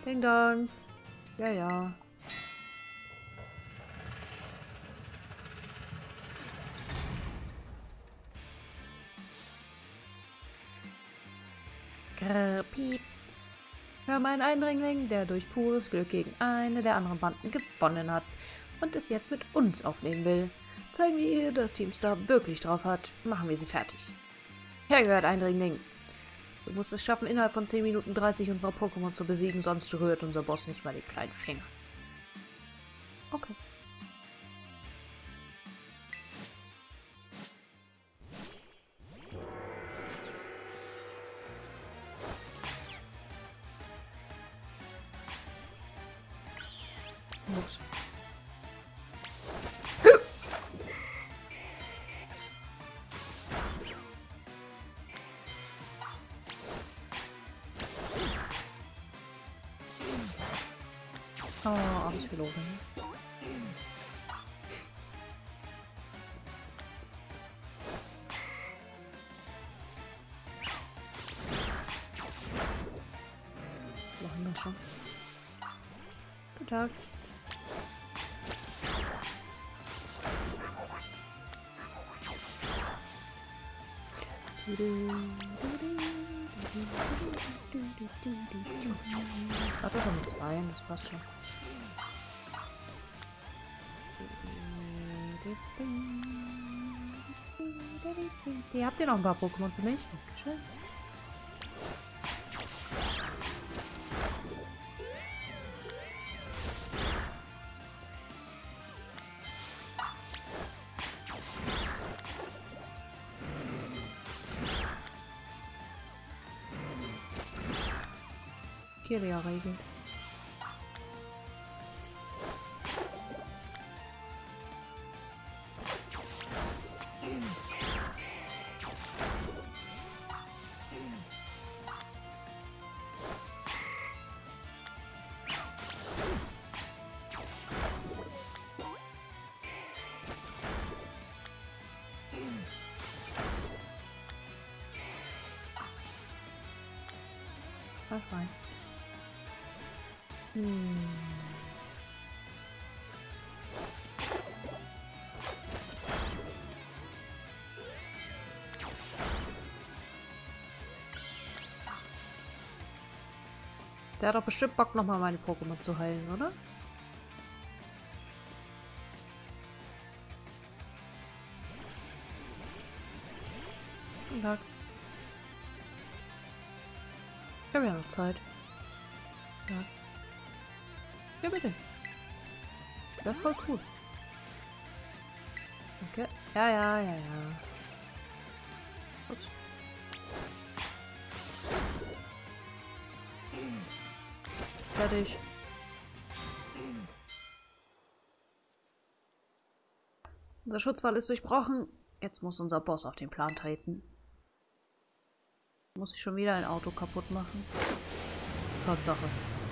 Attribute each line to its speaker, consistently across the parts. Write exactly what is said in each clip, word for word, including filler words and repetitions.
Speaker 1: Ding Dong. Ja, ja. Grrr, piep. Wir haben einen Eindringling, der durch pures Glück gegen eine der anderen Banden gewonnen hat und es jetzt mit uns aufnehmen will. Zeigen wir ihr, dass Team Star wirklich drauf hat. Machen wir sie fertig. Hergehört, Eindringling. Du musst es schaffen, innerhalb von zehn Minuten dreißig unserer Pokémon zu besiegen, sonst rührt unser Boss nicht mal den kleinen Finger. Okay. Ups. Oh, hab ich verloren. Machen wir schon. Guten Tag. Ach, das sind zwei, das passt schon. Ihr habt ihr noch ein paar Pokémon für mich? Dankeschön. Kiria regelt. Was rein? Hm. Der hat doch bestimmt Bock, nochmal meine Pokémon zu heilen, oder? Guten Tag. Ich habe ja noch Zeit. Ja. Ja, bitte. Das ist voll cool. Okay. Ja, ja, ja, ja. Ups. Fertig. Unser Schutzwall ist durchbrochen. Jetzt muss unser Boss auf den Plan treten. Muss ich schon wieder ein Auto kaputt machen? Tatsache.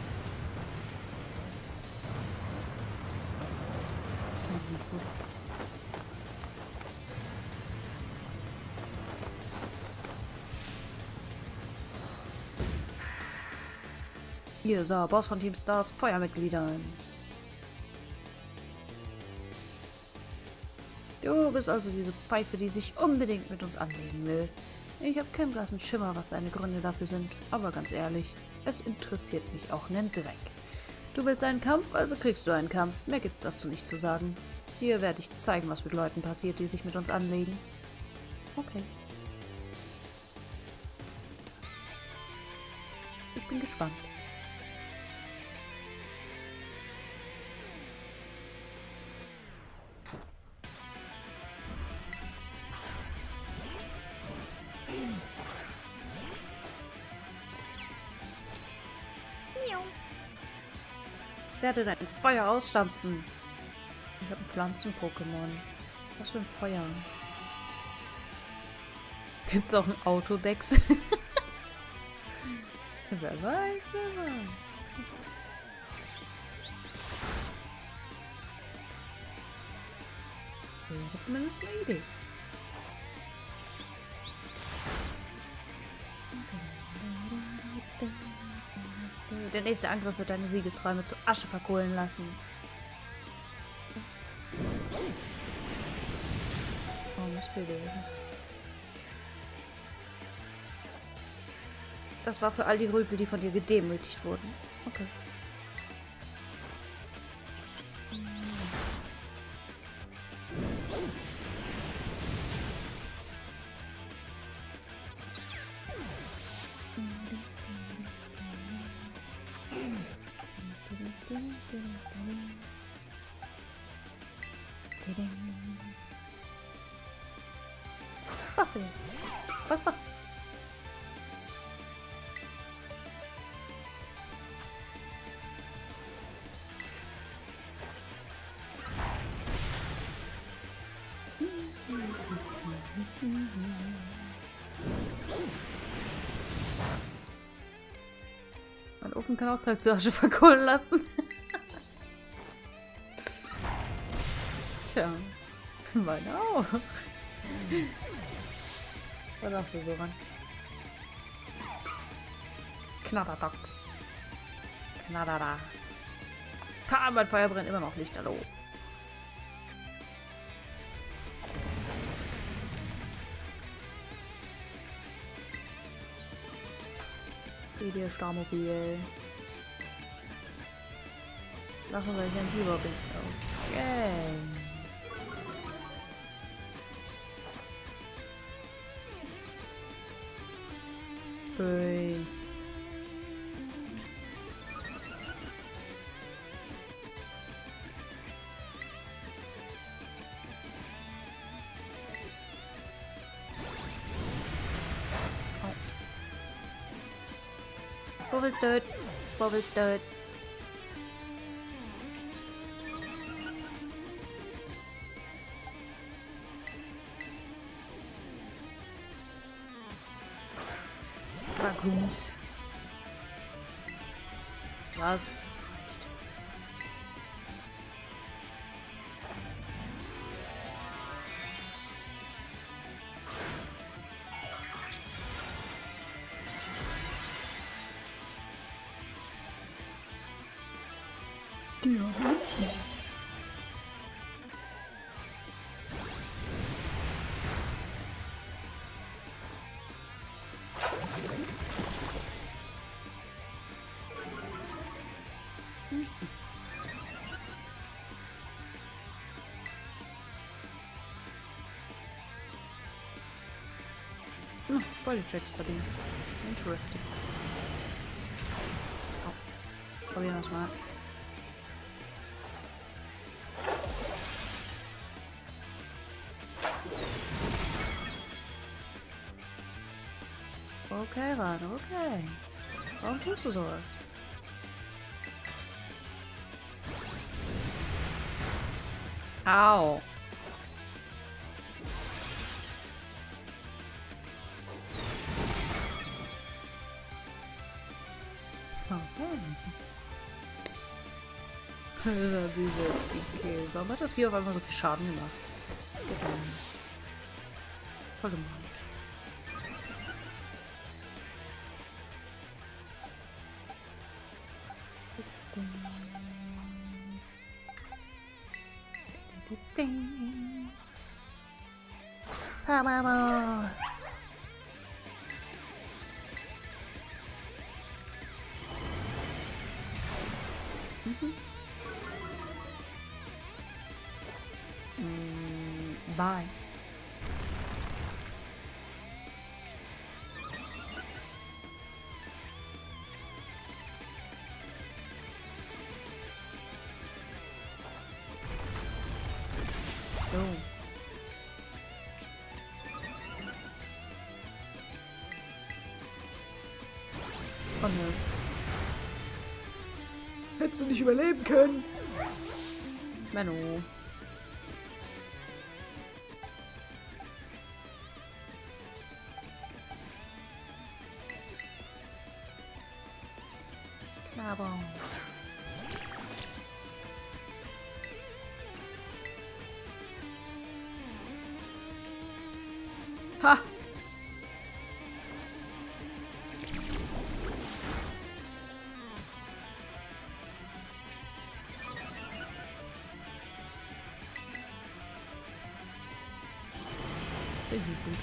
Speaker 1: Hier ist der Boss von Team Stars Feuermitgliedern. Du bist also diese Pfeife, die sich unbedingt mit uns anlegen will. Ich habe keinen blassen Schimmer, was deine Gründe dafür sind, aber ganz ehrlich, es interessiert mich auch nen Dreck. Du willst einen Kampf, also kriegst du einen Kampf. Mehr gibt's dazu nicht zu sagen. Dir werde ich zeigen, was mit Leuten passiert, die sich mit uns anlegen. Okay. Ich bin gespannt. Ich werde dein Feuer ausstampfen. Ich habe ein Pflanzen-Pokémon. Was für ein Feuer. Gibt's auch ein Autodex? Wer weiß, wer weiß. Wäre zumindest eine Idee. der nächste Angriff wird deine Siegesträume zu Asche verkohlen lassen. Oh, Mistfähig. Das war für all die Rüpel, die von dir gedemütigt wurden. Okay. Waffe. Waffe. Mein Ofen kann auch Zeug zur Asche verkohlen lassen. Tja, meine auch. Was sagst du so ran? Knatterdox. Knatterda. Ha, mein Feuer brennt immer noch nicht, hallo. Wie dir Starmobil. Lassen wir hier ein Fieber bin. Okay. Ui. Bubbeltöt, Bubbeltöt. Dragoons. Was? Ja. Oh, Bodychecks verdient. Interesting. Oh. Probieren wir es mal. Okay, Rad, okay. Warum tust du sowas? Au. Okay. Diese, warum hat das Vieh auf einmal so viel Schaden gemacht? Voll gemein. Mama. Mhm. Mm, bye. So. Oh nö. Hättest du nicht überleben können. Menno. Aber. Ha! Irgendwie gut.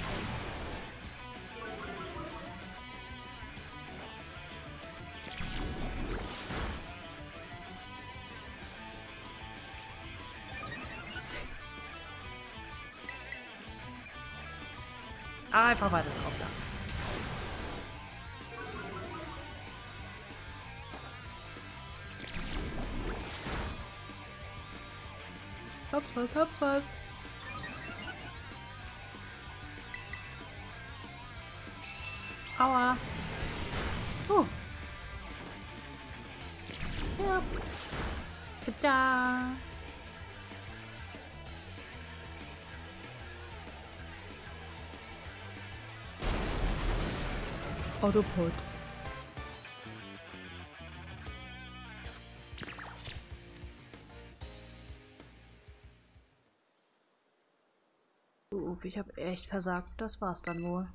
Speaker 1: Einfach weiter drauf da. Hops fast, hops fast. Aua. Oh. Ja. Tada. Autopod. Uff, ich habe echt versagt. Das war's dann wohl.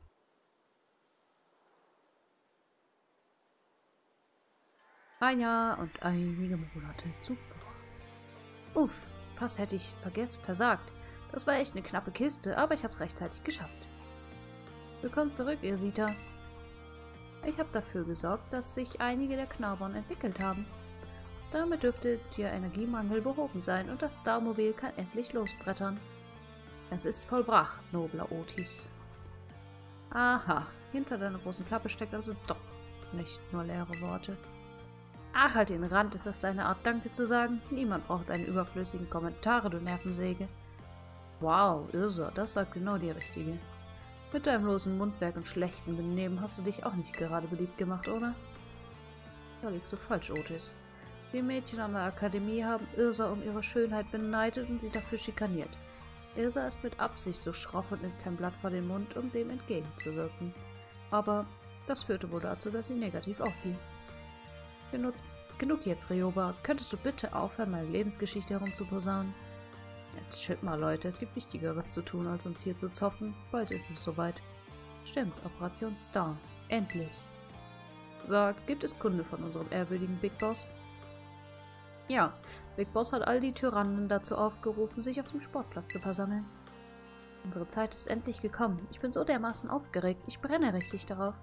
Speaker 1: Ein Jahr und einige Monate zuvor. Uff, fast hätte ich vergessen, versagt. Das war echt eine knappe Kiste, aber ich habe es rechtzeitig geschafft. Willkommen zurück, ihr Sita. Ich habe dafür gesorgt, dass sich einige der Knabbern entwickelt haben. Damit dürfte der Energiemangel behoben sein und das Starmobil kann endlich losbrettern. Es ist vollbracht, nobler Otis. Aha, hinter deiner großen Klappe steckt also doch nicht nur leere Worte. Ach, halt den Rand, ist das deine Art, Danke zu sagen? Niemand braucht deine überflüssigen Kommentare, du Nervensäge. Wow, Irsa, das sagt genau die Richtige. Mit deinem losen Mundwerk und schlechten Benehmen hast du dich auch nicht gerade beliebt gemacht, oder? Da liegst du falsch, Otis. Die Mädchen an der Akademie haben Irsa um ihre Schönheit beneidet und sie dafür schikaniert. Irsa ist mit Absicht so schroff und nimmt kein Blatt vor den Mund, um dem entgegenzuwirken. Aber das führte wohl dazu, dass sie negativ auffiel. Genug, genug jetzt, Ryoba. Könntest du bitte aufhören, meine Lebensgeschichte herumzuposaunen? Jetzt chillt mal, Leute. Es gibt Wichtigeres zu tun, als uns hier zu zoffen. Bald ist es soweit. Stimmt, Operation Star. Endlich. Sagt, gibt es Kunde von unserem ehrwürdigen Big Boss? Ja, Big Boss hat all die Tyrannen dazu aufgerufen, sich auf dem Sportplatz zu versammeln. Unsere Zeit ist endlich gekommen. Ich bin so dermaßen aufgeregt. Ich brenne richtig darauf.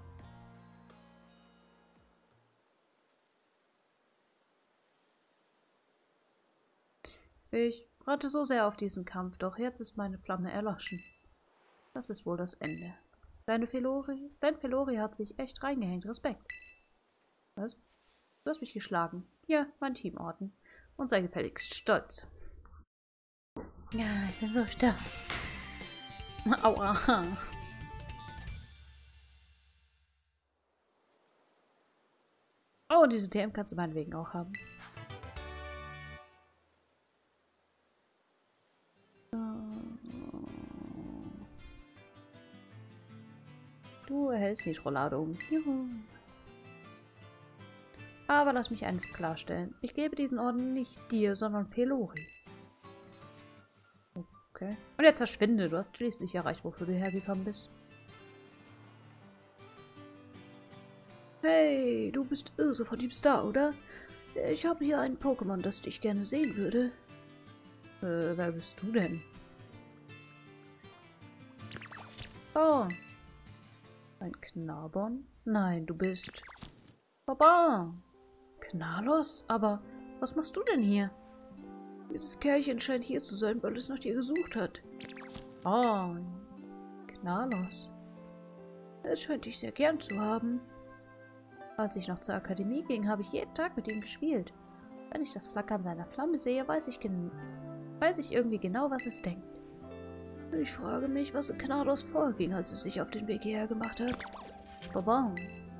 Speaker 1: Ich warte so sehr auf diesen Kampf, doch jetzt ist meine Flamme erloschen. Das ist wohl das Ende. Deine Felori, dein Felori hat sich echt reingehängt. Respekt. Was? Du hast mich geschlagen. Hier, mein Teamorden. Und sei gefälligst stolz. Ja, ich bin so stolz. Aua. Oh, diese T M kannst du meinetwegen auch haben. Du erhältst Nitro-Ladung. Juhu. Aber lass mich eines klarstellen. Ich gebe diesen Orden nicht dir, sondern Felori. Okay. Und jetzt verschwinde. Du hast schließlich erreicht, wofür du hergekommen bist. Hey, du bist Irse von Team Star, oder? Ich habe hier ein Pokémon, das ich gerne sehen würde. Äh, wer bist du denn? Oh. Ein Knabon? Nein, du bist... Baba! Knalos? Aber was machst du denn hier? Dieses Kerlchen scheint hier zu sein, weil es nach dir gesucht hat. Oh, Knalos. Es scheint dich sehr gern zu haben. Als ich noch zur Akademie ging, habe ich jeden Tag mit ihm gespielt. Wenn ich das Flackern seiner Flamme sehe, weiß ich, gen weiß ich irgendwie genau, was es denkt. Ich frage mich, was in Knalos vorging, als es sich auf den Weg hierher gemacht hat. Baba.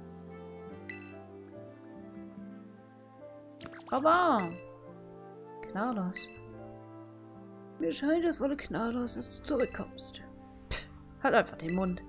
Speaker 1: Baba. Knalos. Mir scheint, es wolle Knalos, dass du zurückkommst. Pff, halt einfach den Mund.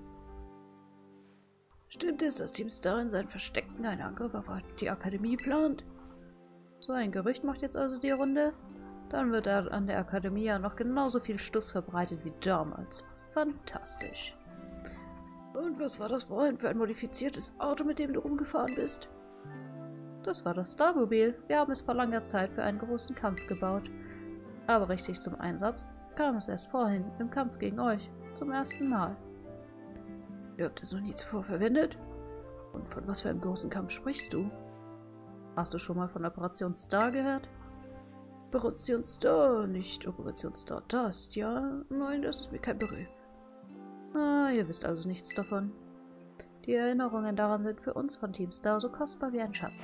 Speaker 1: Stimmt es, dass Team Star in seinen Verstecken einen Angriff auf die Akademie plant? So ein Gerücht macht jetzt also die Runde? Dann wird er an der Akademie ja noch genauso viel Stuss verbreitet wie damals. Fantastisch. Und was war das vorhin für ein modifiziertes Auto, mit dem du rumgefahren bist? Das war das Starmobil. Wir haben es vor langer Zeit für einen großen Kampf gebaut. Aber richtig zum Einsatz kam es erst vorhin, im Kampf gegen euch. Zum ersten Mal. Ihr habt es noch nie zuvor verwendet? Und von was für einem großen Kampf sprichst du? Hast du schon mal von Operation Star gehört? Operation Star, nicht Operation Star Dust, ja? Nein, das ist mir kein Begriff. Ah, ihr wisst also nichts davon. Die Erinnerungen daran sind für uns von Team Star so kostbar wie ein Schatz.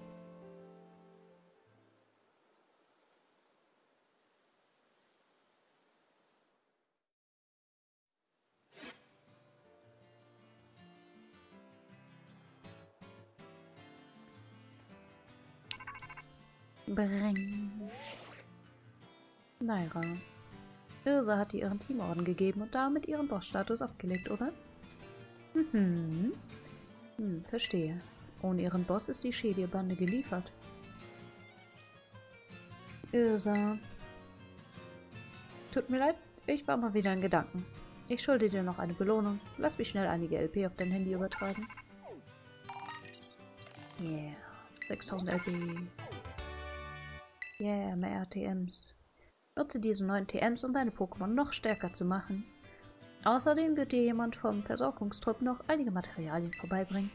Speaker 1: Breng. Naira. Irsa hat dir ihren Teamorden gegeben und damit ihren Bossstatus abgelegt, oder? Mhm. Hm, verstehe. Ohne ihren Boss ist die Schädel-Bande geliefert. Irsa. Tut mir leid, ich war mal wieder in Gedanken. Ich schulde dir noch eine Belohnung. Lass mich schnell einige L P auf dein Handy übertragen. Yeah. sechstausend L P. Yeah, mehr R T Ms. Nutze diese neuen T Ms, um deine Pokémon noch stärker zu machen. Außerdem wird dir jemand vom Versorgungstrupp noch einige Materialien vorbeibringen.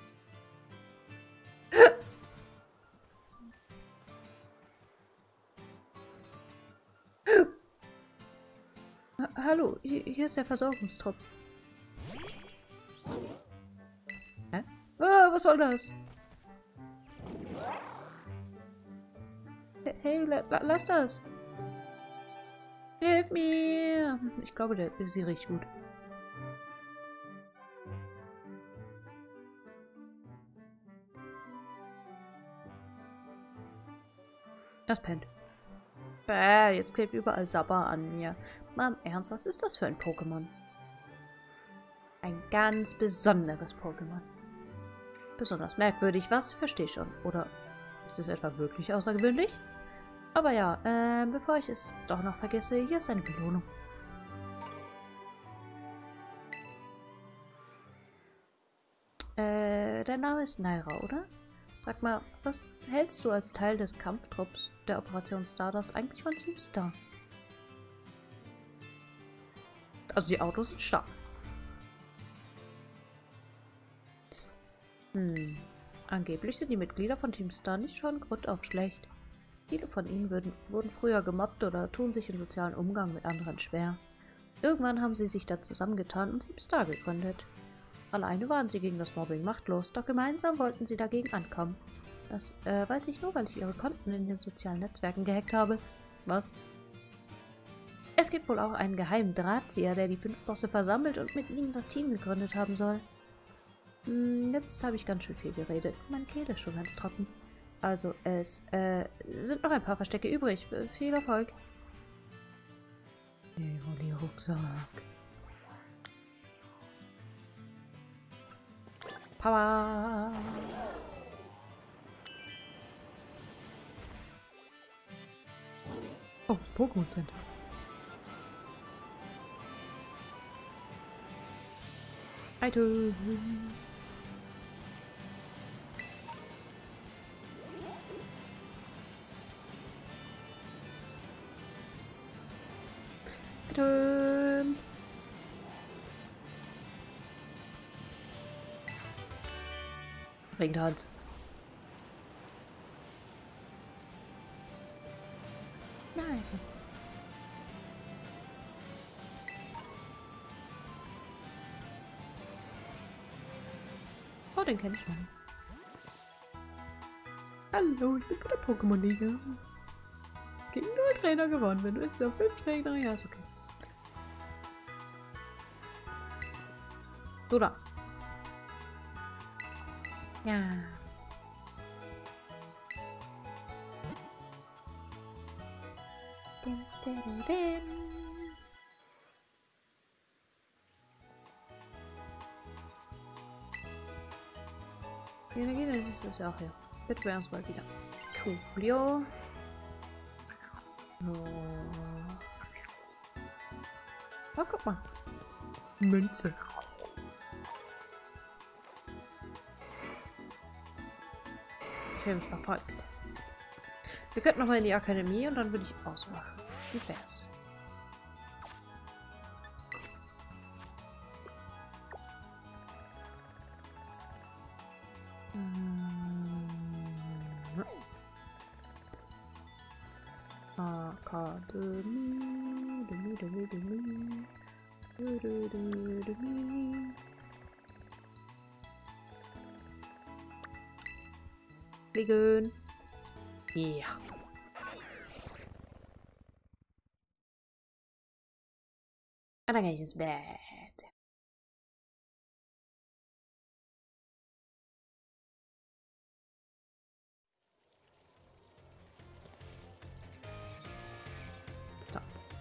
Speaker 1: Hallo, hier, hier ist der Versorgungstrupp. Hä? Oh, was soll das? Hey, la, la, lass das! Hilf mir! Ich glaube, der, sie riecht gut. Das pennt. Bäh, jetzt klebt überall Sabber an mir. Mal im Ernst, was ist das für ein Pokémon? Ein ganz besonderes Pokémon. Besonders merkwürdig, was? Verstehe schon. Oder ist es etwa wirklich außergewöhnlich? Aber ja, äh, bevor ich es doch noch vergesse, hier ist eine Belohnung. Äh, dein Name ist Naira, oder? Sag mal, was hältst du als Teil des Kampftrupps der Operation Stardust eigentlich von Team Star? Also die Autos sind stark. Hm. Angeblich sind die Mitglieder von Team Star nicht von Grund auf schlecht. Viele von ihnen würden, wurden früher gemobbt oder tun sich im sozialen Umgang mit anderen schwer. Irgendwann haben sie sich da zusammengetan und Team Star gegründet. Alleine waren sie gegen das Mobbing machtlos, doch gemeinsam wollten sie dagegen ankommen. Das äh, weiß ich nur, weil ich ihre Konten in den sozialen Netzwerken gehackt habe. Was? Es gibt wohl auch einen geheimen Drahtzieher, der die fünf Bosse versammelt und mit ihnen das Team gegründet haben soll. Hm, jetzt habe ich ganz schön viel geredet. Meine Kehle ist schon ganz trocken. Also, es äh, sind noch ein paar Verstecke übrig. Viel Erfolg. Evoli-Rucksack. Power. Oh, Pokémon Center. Item. Item. Regentanz. Nein. Oh, den kenne ich noch. Hallo, ich bin bei der Pokémon-Liga. Gegen null Trainer gewonnen. Wenn du jetzt noch fünf Trainer hast, okay. So da. Ja. Dim, dim, dim. Die Energie, das ist ja auch hier. Bitte wir uns mal wieder. Coolio. Oh. Oh, guck mal. Münze. Ich will mich verfolgt. Wir könnten noch mal in die Akademie und dann würde ich ausmachen. Wie wär's? Akademie. Demi, demi, demi. Du, du, du, demi. Fliegen. Ja. Und dann gehe ich ins Bett. So.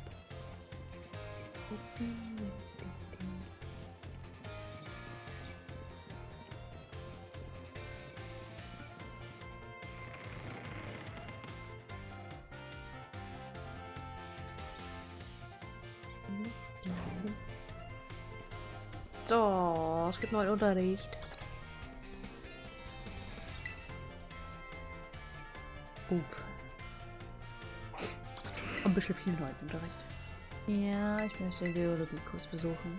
Speaker 1: So, es gibt neuen Unterricht. Uff. Ein bisschen viel neuen Unterricht. Ja, ich möchte den Geologiekurs besuchen.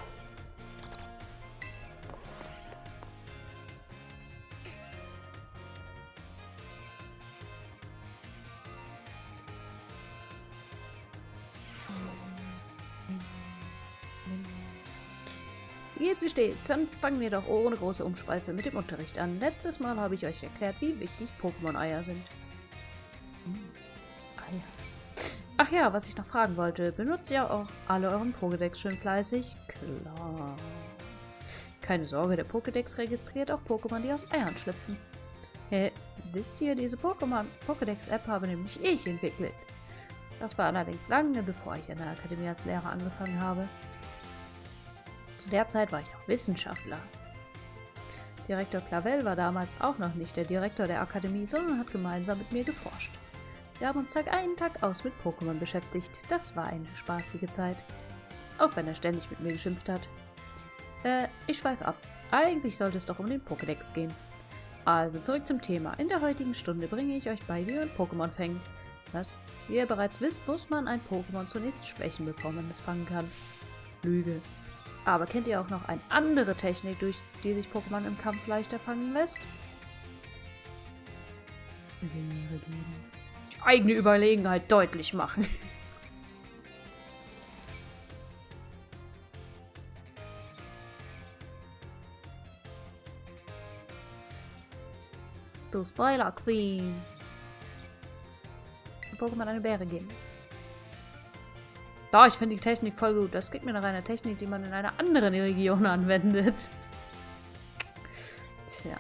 Speaker 1: Jetzt wie steht's? Dann fangen wir doch ohne große Umschweife mit dem Unterricht an. Letztes Mal habe ich euch erklärt, wie wichtig Pokémon-Eier sind. Hm. Eier. Ach ja, was ich noch fragen wollte. Benutzt ihr auch alle euren Pokédex schön fleißig? Klar. Keine Sorge, der Pokédex registriert auch Pokémon, die aus Eiern schlüpfen. Äh, wisst ihr, diese Pokémon Pokédex-App habe nämlich ich entwickelt. Das war allerdings lange, bevor ich an der Akademie als Lehrer angefangen habe. Zu der Zeit war ich noch Wissenschaftler. Direktor Clavel war damals auch noch nicht der Direktor der Akademie, sondern hat gemeinsam mit mir geforscht. Wir haben uns Tag ein, Tag aus mit Pokémon beschäftigt. Das war eine spaßige Zeit. Auch wenn er ständig mit mir geschimpft hat. Äh, ich schweife ab. Eigentlich sollte es doch um den Pokédex gehen. Also zurück zum Thema. In der heutigen Stunde bringe ich euch bei, wie man Pokémon fängt. Was? Wie ihr bereits wisst, muss man ein Pokémon zunächst schwächen, bevor man es fangen kann. Lüge. Aber kennt ihr auch noch eine andere Technik, durch die sich Pokémon im Kampf leichter fangen lässt? Die eigene Überlegenheit deutlich machen. Du Spoiler Queen. Pokémon eine Beere geben. Doch, ich finde die Technik voll gut. Das gibt mir nach einer Technik, die man in einer anderen Region anwendet. Tja.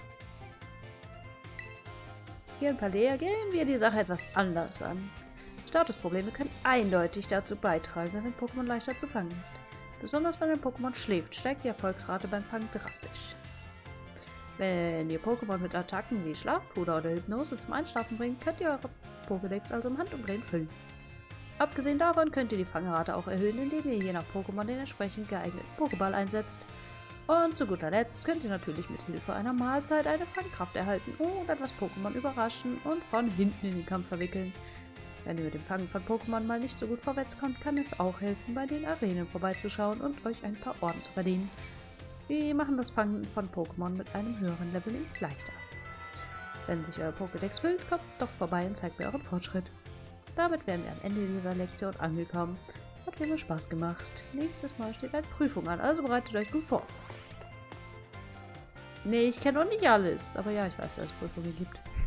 Speaker 1: Hier in Paldea gehen wir die Sache etwas anders an. Statusprobleme können eindeutig dazu beitragen, wenn ein Pokémon leichter zu fangen ist. Besonders wenn ein Pokémon schläft, steigt die Erfolgsrate beim Fangen drastisch. Wenn ihr Pokémon mit Attacken wie Schlafpuder oder Hypnose zum Einschlafen bringt, könnt ihr eure Pokédex also im Handumdrehen füllen. Abgesehen davon könnt ihr die Fangrate auch erhöhen, indem ihr je nach Pokémon den entsprechend geeigneten Pokéball einsetzt. Und zu guter Letzt könnt ihr natürlich mit Hilfe einer Mahlzeit eine Fangkraft erhalten oder das Pokémon überraschen und von hinten in den Kampf verwickeln. Wenn ihr mit dem Fangen von Pokémon mal nicht so gut vorwärts kommt, kann es auch helfen, bei den Arenen vorbeizuschauen und euch ein paar Orden zu verdienen. Wir machen das Fangen von Pokémon mit einem höheren Level nicht leichter. Wenn sich euer Pokédex füllt, kommt doch vorbei und zeigt mir euren Fortschritt. Damit wären wir am Ende dieser Lektion angekommen. Hat mir Spaß gemacht. Nächstes Mal steht eine Prüfung an, also bereitet euch gut vor. Nee, ich kenne noch nicht alles. Aber ja, ich weiß, dass es Prüfungen gibt.